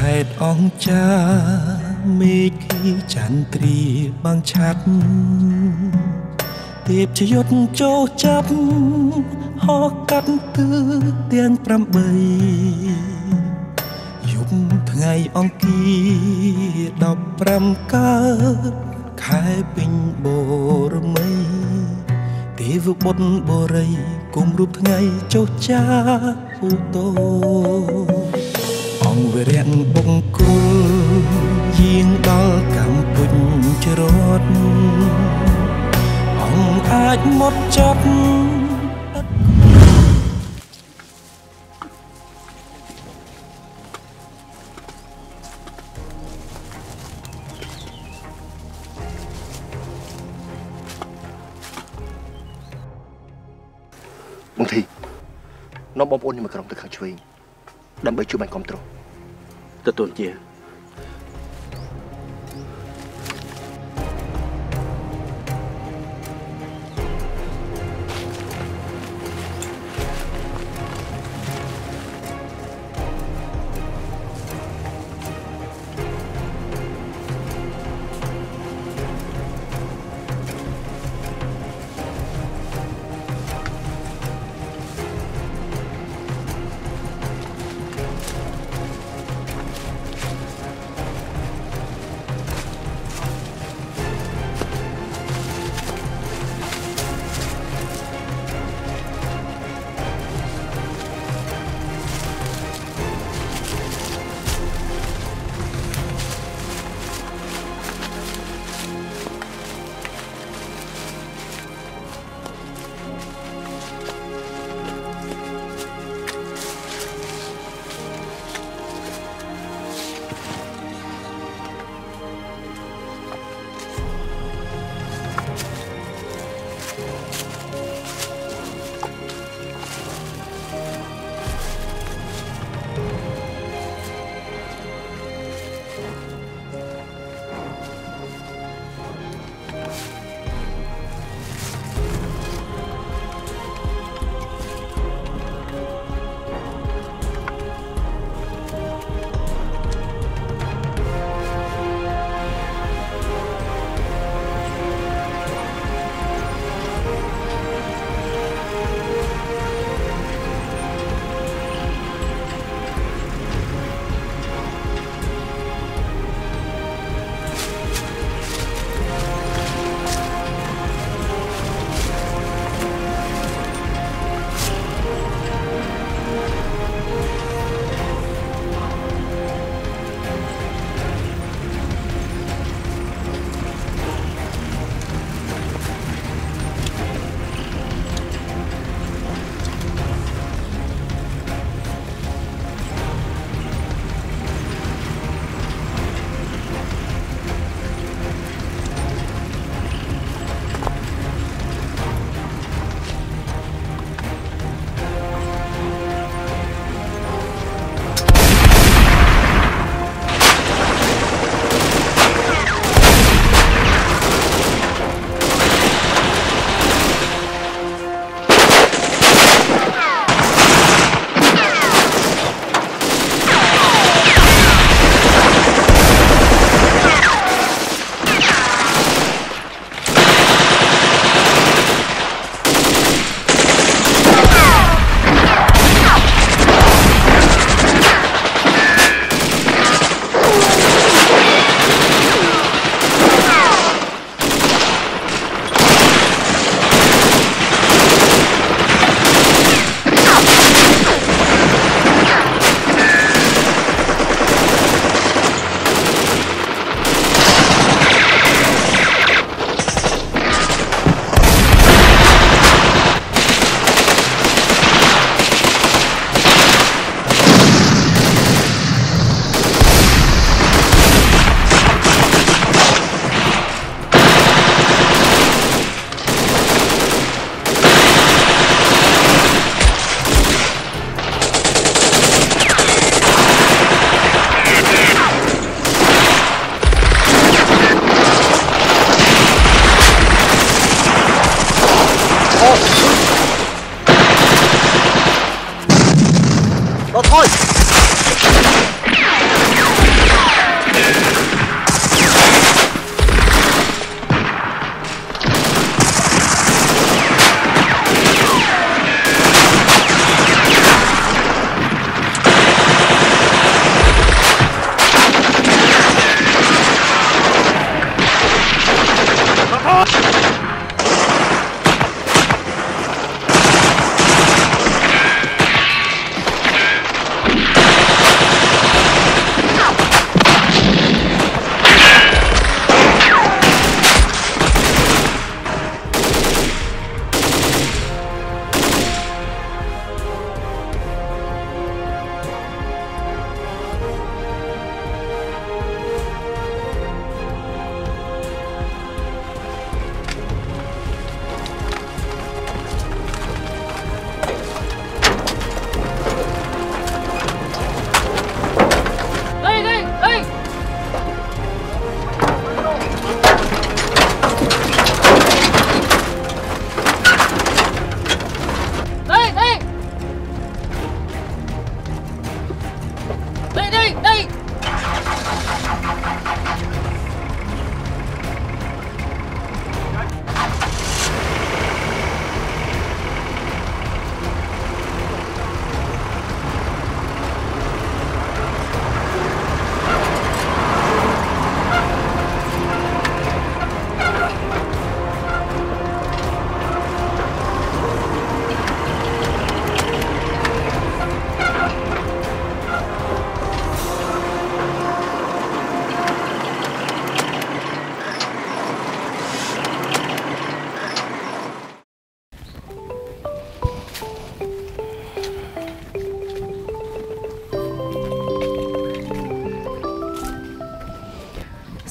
េតអង្គចាមេឃីចន្ទ្រាបាំងឆាត់ទេពជាយុទ្ធចូលចាប់ហោះកាត់ទឺទាំង8យប់ថ្ងៃអង្គារ15កើតខែពេញបូរមីទេវបុត្របរិយគុំរូបថ្ងៃចុះចាពូតោអង្គវិរៈបង្គោលយាងដល់កម្ពុជារតអង្គអាចមកចាប់បងធីនាំបងប្អូនខ្ញុំមកក្រុមទៅខាងឆ្វេងដើម្បីជួយបានគ្រប់គ្រងទទួលជា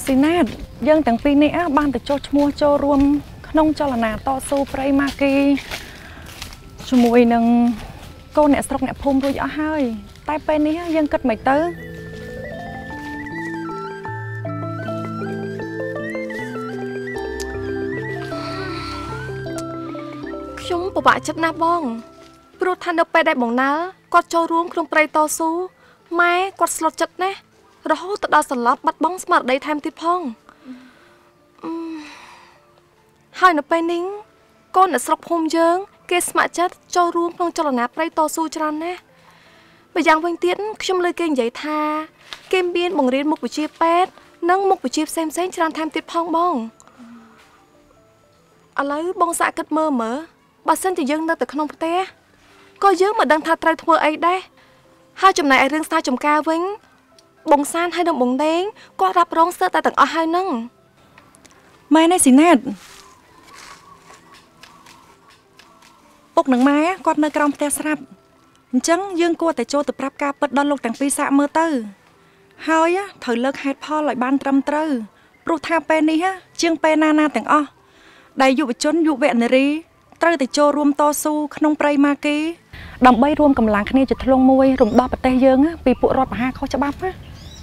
ស៊ីណាតយើងទាំងពីរនេះបានទៅចុះឈ្មោះចូលរួមក្នុងចលនាតស៊ូប្រៃម៉ាគីជាមួយនឹងកូនអ្នកស្រុកអ្នកភូមិរួចអស់ហើយតែពេលនេះយើងគិតមិនទៅខ្ញុំពិបាកចិត្តណាស់បងព្រោះថានៅពេលដែលបងណាល់គាត់ចូលរួមក្នុងព្រៃតស៊ូម៉ែគាត់ស្លុតចិត្តណាស់រហូតទៅដល់សន្លប់បាត់បង់ស្មារតីថែមទៀតផងហើយនៅពេលនេះកូនអ្នកស្រុកភូមិយើងគេស្ម័គ្រចិត្តចូលរួមក្នុងចលនាព្រៃតស៊ូច្រើនណាស់បើយ៉ាងវិញទៀតខ្ញុំលើគេនិយាយថាគេមានបង្រៀនមុខវិជ្ជាពេទ្យនិងមុខវិជ្ជាផ្សេងៗច្រើនថែមទៀតផងបងឥឡូវបងសាក់គិតមើលបើសិនជាយើងនៅតែក្នុងផ្ទះក៏យើងមិនដឹងថាត្រូវធ្វើអីដែរហើយចំណែកឯរឿងស្ទើរចំការវិញបងសានហើយនឹងបងដេងគាត់រ៉ាប់រងស្ទើរតែទាំងអស់ហើយនឹងម៉ែនេះស៊ីណាតពុកនឹងម៉ែគាត់នៅក្រោមផ្ទះស្រាប់អញ្ចឹងយើងគួរតែចូលទៅប្រាប់ការពិតដល់លោកទាំងពីរសាកមើលទៅហើយត្រូវលើកហេតុផលឲ្យបានត្រឹមត្រូវព្រោះថាពេលនេះជាងពេលណាទាំងអស់ដែលយុវជនយុវនារីត្រូវតែចូលរួមតស៊ូក្នុងព្រៃម៉ាគីដើម្បីរួមកម្លាំងគ្នាជាធ្លុងមួយរំដោះប្រទេសយើងពីពួករដ្ឋបហាខុសច្បាប់ណា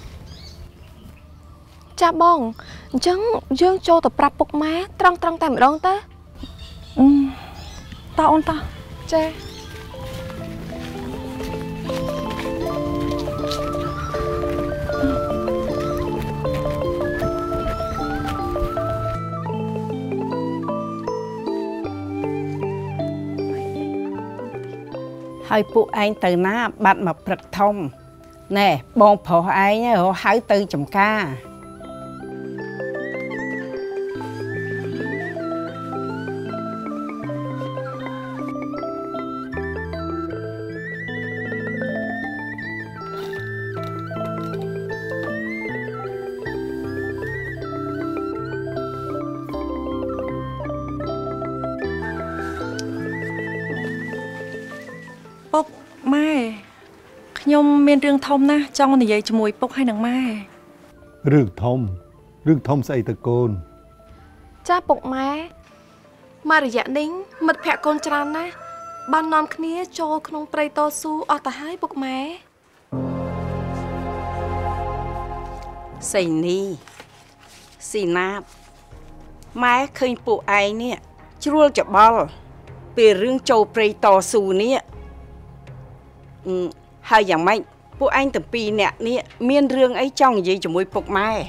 ចាបងអញ្ចឹងយើងចូលទៅប្រាប់ពុកម៉ែត្រង់តែម្ដងទៅតើអូនតើចាហើយពួកឯងទៅណាបាត់មកព្រឹកធំណែបងប្រុសឯងហៅទៅចំការពុកម៉ែខ្ញុំមានរឿងធំណាស់ចង់និយាយជាមួយពុកហើយនឹងម៉ែរឿងធំស្អីទៅកូនចាពុកម៉ែមករយៈនេះមិត្តភក្តិកូនច្រើនណាស់បាននាំគ្នាចូលក្នុងព្រៃតស៊ូអស់ទៅហើយពុកម៉ែសៃនីស៊ីណាតម៉ែឃើញពួកឯងនេះជ្រួលច្បល់ពីរឿងចូលព្រៃតស៊ូនេះហើយយ៉ាងម៉េចពួកឯងទាំងពីរនាក់នេះមានរឿងអីចង់និយាយជាមួយពុកម៉ែ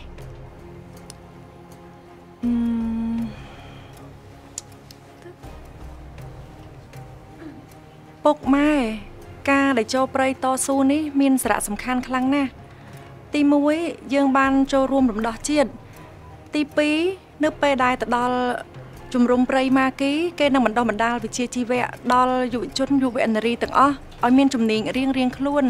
ពុកម៉ែការដែលចូលព្រៃតស៊ូនេះមានសារៈសំខាន់ខ្លាំងណាស់ទី1យើងបានចូលរួមរំដោះជាតិទី2នៅពេលដែលទៅដល់ជំរំព្រៃម៉ាគីគេនឹងបណ្ដុះបណ្ដាលវិជ្ជាជីវៈដល់យុវជនយុវនារីទាំងអស់ឲ្យមានជំនាញរៀងខ្លួន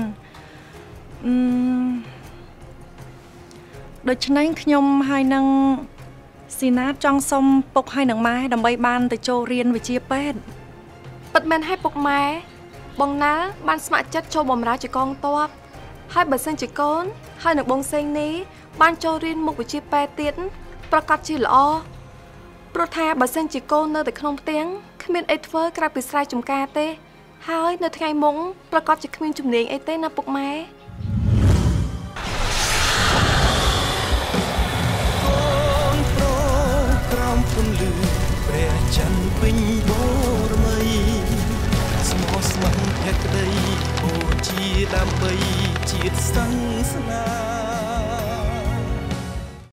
ដូច្នេះខ្ញុំហើយនឹងស៊ីណាតចង់សុំពុកហើយនឹងម៉ែដើម្បីបានទៅចូលរៀនវិជ្ជាពេទ្យពិតមែនហើយពុកម៉ែបងណាល់បានស្ម័គ្រចិត្តចូលបម្រើជាកងទ័ពហើយបើសិនជាកូនហើយនឹងបងសេងនេះបានចូលរៀនមុខវិជ្ជាពេទ្យទៀតប្រកាសជាល្អព្រោះថាបើសិនជាកូននៅតែក្នុងផ្ទះគ្មានអីធ្វើក្រៅពីស្រែចម្ការទេហើយនៅថ្ងៃមុខប្រកាសជាគ្មានជំនាញអីទេណាពុកម៉ែកូនប្រុសក្រោមពន្លឺព្រះច័ន្ទពេញបូរមីស្មោះស្ម័គ្រភក្តីបូជាដើម្បីជាតិសាសនា